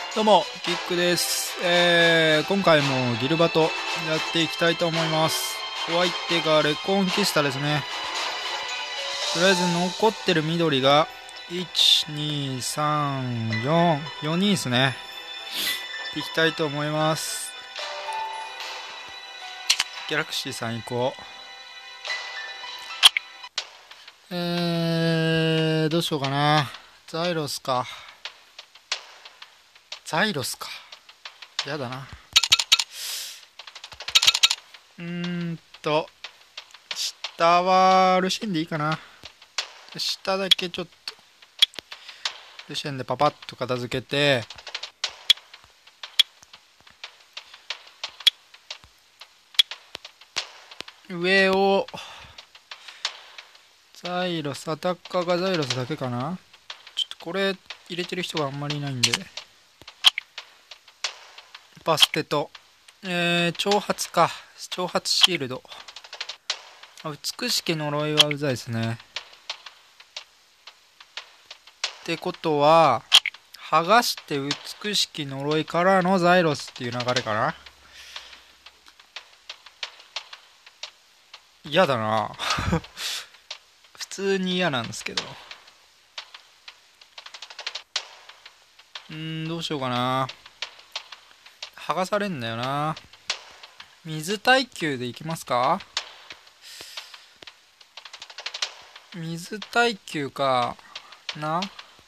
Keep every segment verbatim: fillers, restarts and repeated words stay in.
どうも、キックです。えー、今回もギルバトやっていきたいと思います。お相手がレコンキスタですね。とりあえず残ってる緑がいち、に、さん、よん、よにんですね。いきたいと思います。ギャラクシーさん行こう。えー、どうしようかな。ザイロスか。ザイロスか。やだな。うーんと、下はルシエンでいいかな。下だけちょっと、ルシエンでパパッと片付けて、上を、ザイロス、アタッカーがザイロスだけかな。ちょっとこれ入れてる人があんまりいないんで、バステと、えー、挑発か。挑発シールド。美しき呪いはうざいですね。ってことは、剥がして美しき呪いからのザイロスっていう流れかな。嫌だな普通に嫌なんですけど。うーん、どうしようかな。剥がされんだよな。水耐久でいきますか。水耐久かな。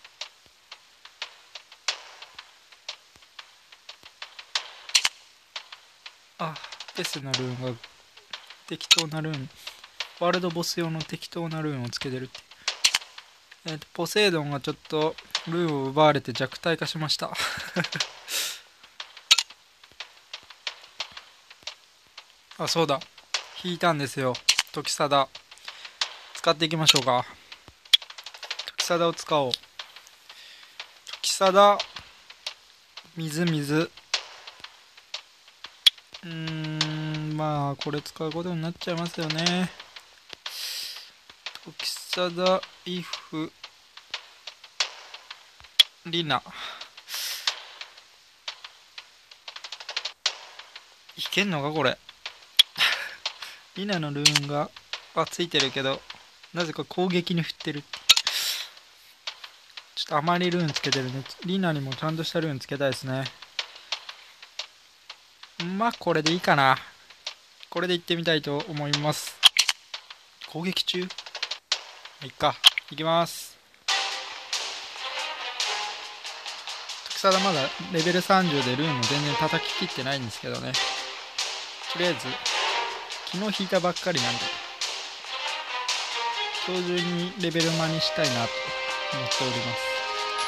あ、デスなルーンが適当なルーン、ワールドボス用の適当なルーンをつけてるって。えっとポセイドンがちょっとルーンを奪われて弱体化しましたあ、そうだ、引いたんですよ。トキサダ使っていきましょうか。トキサダを使おう。トキサダ、水水、うーん、まあこれ使うことになっちゃいますよね。トキサダ、イフ、リナ。いけんのかこれリナのルーンがはついてるけど、なぜか攻撃に振ってる。ちょっとあまりルーンつけてるね。リナにもちゃんとしたルーンつけたいですね。まあこれでいいかな。これでいってみたいと思います。攻撃中？いっか。いきます。トキサダまだレベルさんじゅうでルーンも全然叩ききってないんですけどね。とりあえず昨日引いたばっかりなんで今日中にレベルマにしたいなと思っております。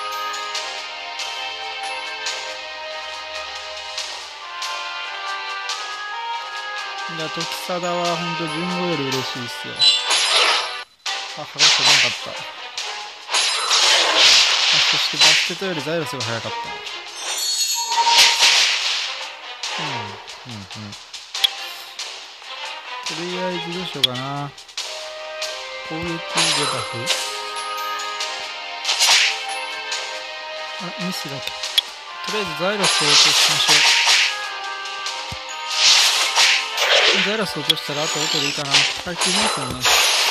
いや、トキサダはほんと順語より嬉しいっすよ。あ、剥がしてこなかった。あ、そしてバステトよりザイロスが早かった。うんうんうん。とりあえずどうしようかな。攻撃デバフ、あ、ミスだ。とりあえずザイロスを落としましょう。ザイロス落としたらあと音でいいかな。あれ、切りますよね。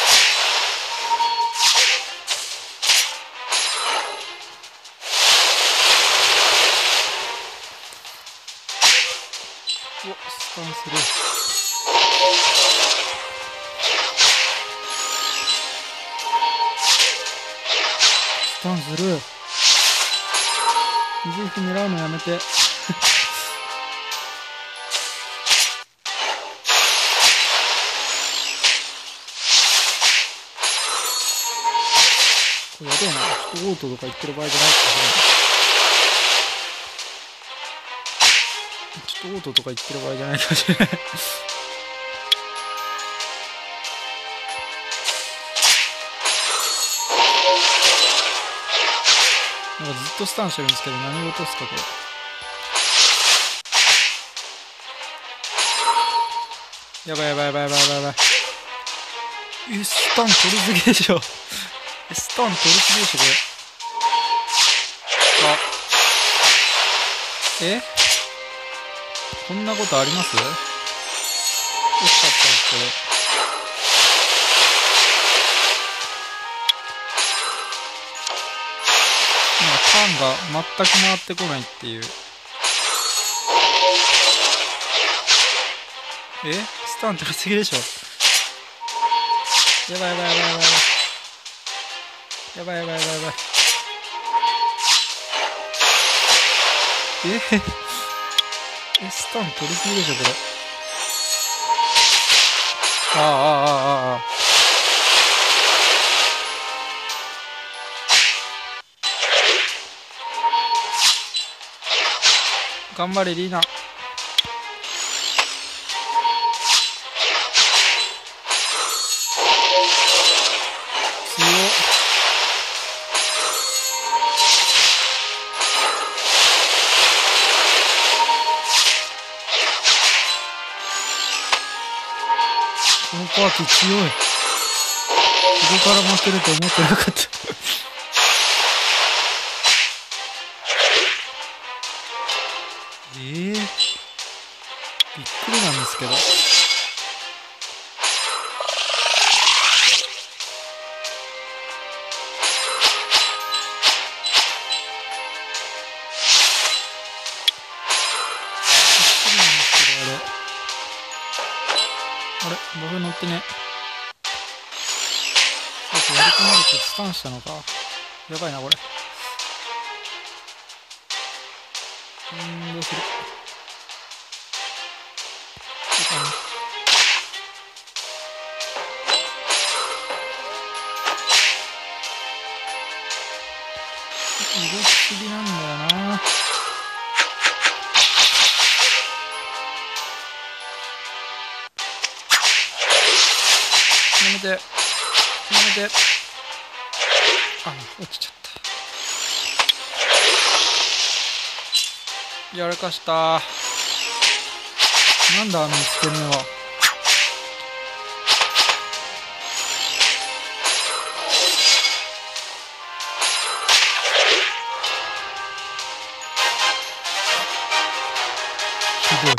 お、スタンする。スタンする。水引狙うのやめてこれやべえな。ちょっとオートとか言ってる場合じゃないかもしれない。ちょっとオートとか言ってる場合じゃないかもしれないなんかずっとスタンしてるんですけど、何事っすかこれ。やばいやばいやばいやばいやばいやばい。え、スタン取りすぎでしょえ、スタン取りすぎでしょこれ。あ、 えこんなことあります？惜しかったですけど。なんかターンが全く回ってこないっていう。えスタン取りすぎでしょ。やばいやばいやばいやばいやばいやばいやばいやばいやばい。ええスタン取りすぎでしょこれ。ああああああ頑張れリーナ。強っ。このパーティー強い。ここから負けると思ってなかったええー、びっくりなんですけど。あれボフ乗ってね。そうそう、割り込まれてスタンしたのか。やばいなこれ。うーん、どうする。いいかな。動きすぎなんだよな。やめてやめて。あ、落ちちゃった。やらかした。なんだあのいちてんめは。ひどい。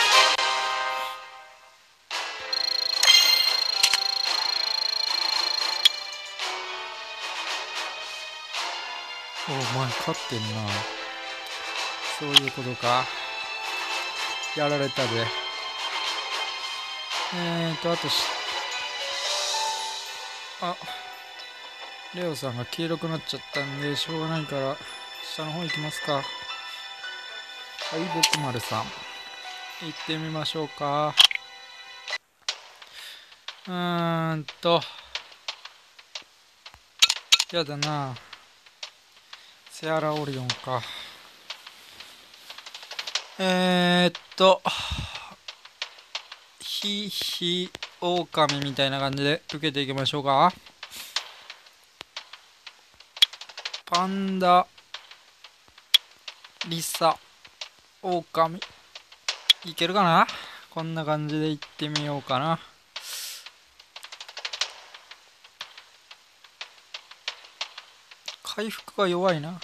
お前勝ってんな。そういうことか。やられたぜ。えーとあとしあレオさんが黄色くなっちゃったんでしょうがないから下の方行きますか。はい僕丸さん行ってみましょうか。うーんとやだな。セアラオリオンか。えー、っとヒヒオオカミみたいな感じで受けていきましょうか。パンダリサオオカミいけるかな。こんな感じでいってみようかな。回復が弱いな。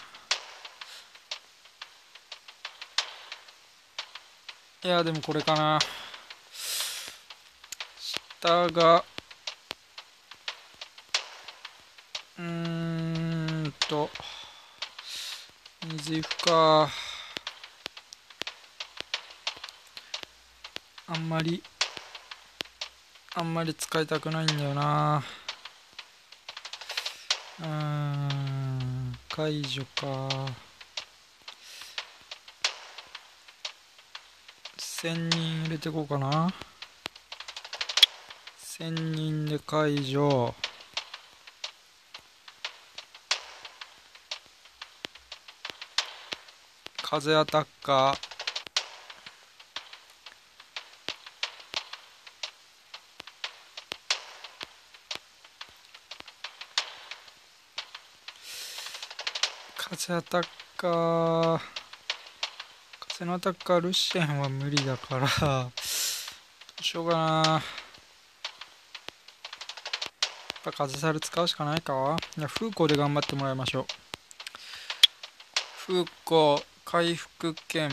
いやでもこれかな。下がうーんと水ふか。あんまりあんまり使いたくないんだよな。うーん解除か。せんにん入れていこうかな。せんにんで解除。風アタッカー風アタッカー風のアタッカールシエンは無理だからどうしようかな。やっぱ風猿使うしかないか。いやフーコーで頑張ってもらいましょう。フーコー回復券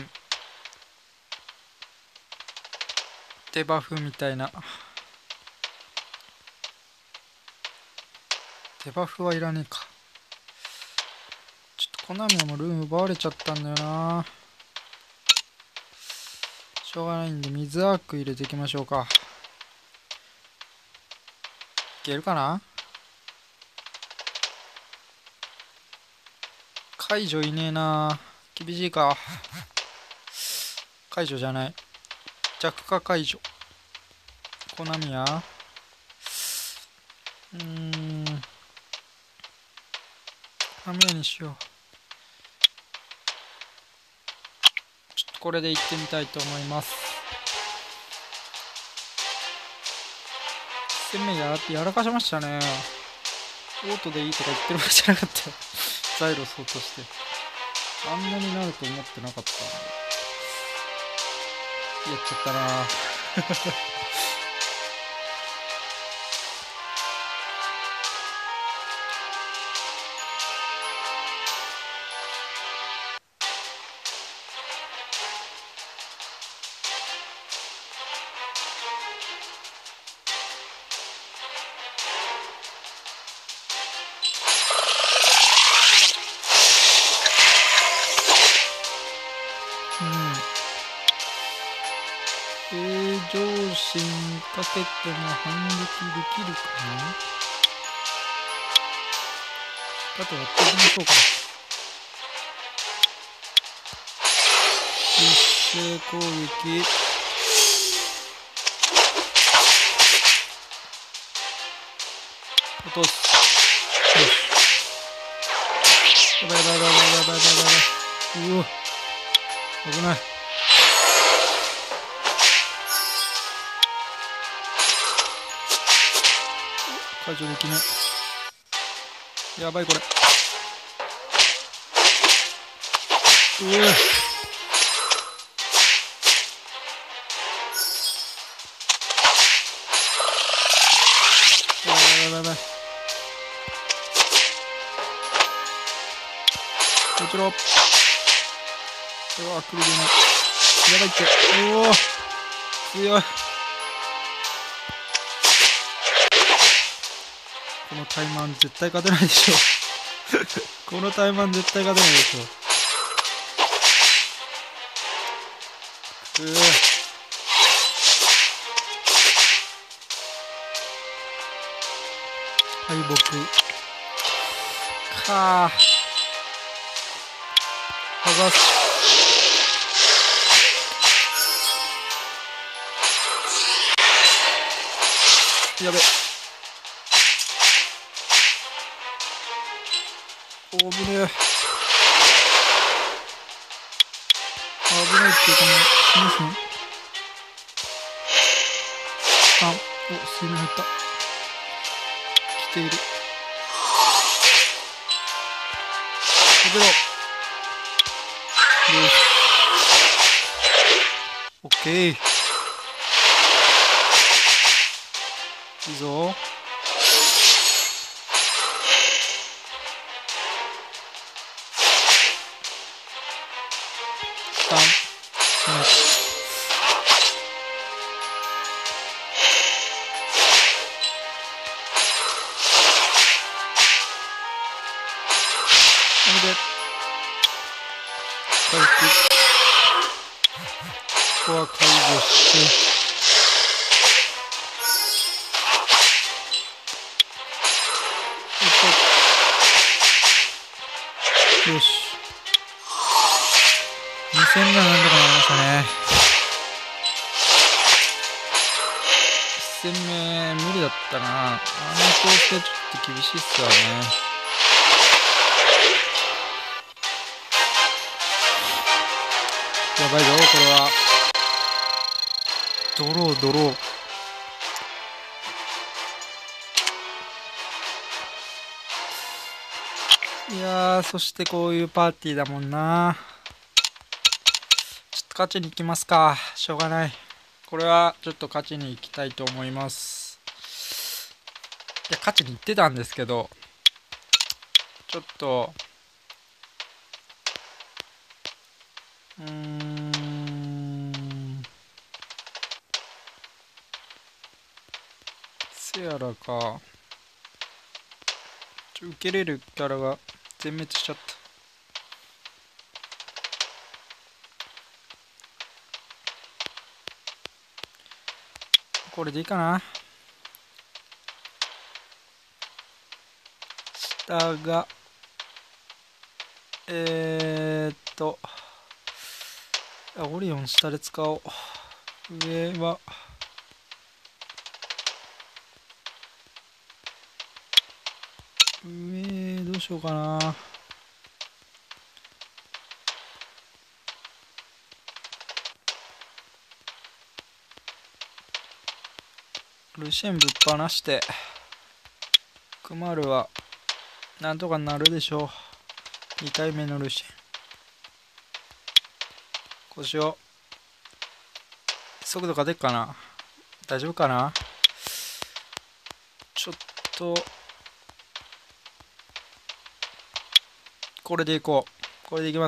デバフみたいな。デバフはいらねえか。ちょっとコナミはもうルーム奪われちゃったんだよな。しょうがないんで水アーク入れていきましょうか。いけるかな。解除いねえな。厳しいか。解除じゃない。弱化解除。コナミや。うーん。ハミヤにしよう。ちょっとこれでいってみたいと思います。いち戦目ややらかしましたね。オートでいいとか言ってるわけじゃなかったよ。ザイロス落として。あんなになると思ってなかったんで。やっちゃったな平常心かけても反撃できるかな。あとやっていきましょうか。一斉攻撃。落とす。よし。やばいやばいやばいやばいやばいやばいやばい。うわ。危ない。解除できない。やばいこれ。うわ。やばいやばいやばい。こちら。うわ、来るじゃない。やばいって。おお。強い。このタイマン絶対勝てないでしょこのタイマン絶対勝てないでしょ。うぅ敗北かー。剥がす。やべ。おー、危ねえ。危ないっていうかね、しますね。あ、お、水面入った。来ている。食べろ。よし。オッケー。いいぞ。さん、に、なので回復。ここは解除してよし。に戦目はなんとかなりましたね。いち戦目無理だったな。あの構成ちょっと厳しいっすわね。やばいぞこれは。ドロードロー。いやー、そしてこういうパーティーだもんな。ちょっと勝ちに行きますか。しょうがない。これはちょっと勝ちに行きたいと思います。いや、勝ちに行ってたんですけど、ちょっとうーんセアラか。ちょ受けれるキャラが全滅しちゃった。これでいいかな。下がえー、っとオリオン下で使おう。上は上どうしようかな。ルシエンぶっ放してクマルはなんとかなるでしょう。に体目のルシエン腰を速度が出っかな。大丈夫かな。ちょっとこれでいこう。これでいきます。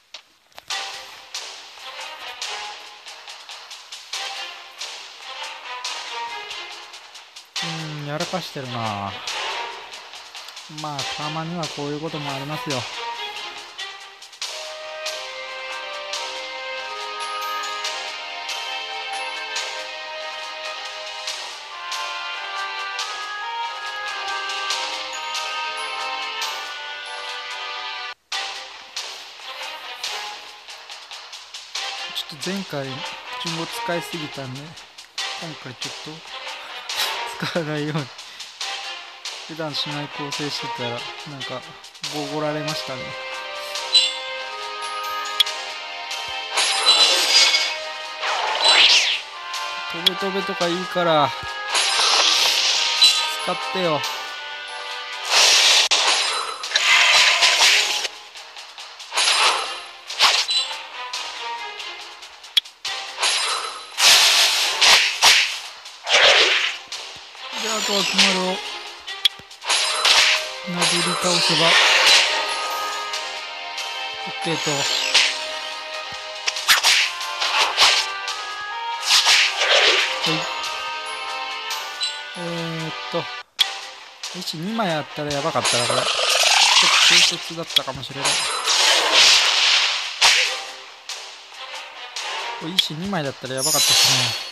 うんやらかしてるな。まあたまにはこういうこともありますよ。ちょっと前回順語使いすぎたんで今回ちょっと使わないように普段しない構成してたらなんかボコられましたね。飛べ飛べとかいいから使ってよ。であとはクマルをなぶり倒せば OK と。はいえー、っと石にまいあったらやばかったな。これちょっと軽率だったかもしれない。これ石にまいだったらやばかったですね。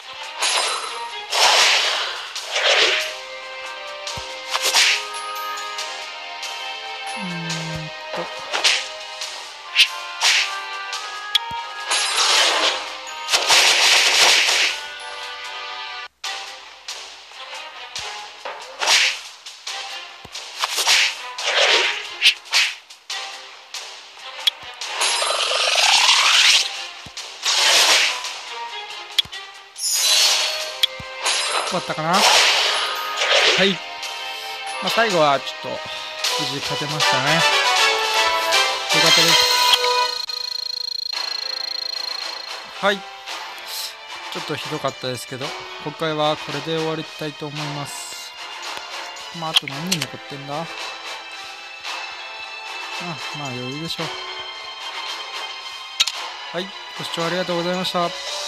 うーんと終わったかな。はい、まあ、最後はちょっと無事勝てましたね。よかったです。はい、ちょっとひどかったですけど今回はこれで終わりたいと思います。まああと何人残ってんだ。まあまあ余裕でしょう。はい、ご視聴ありがとうございました。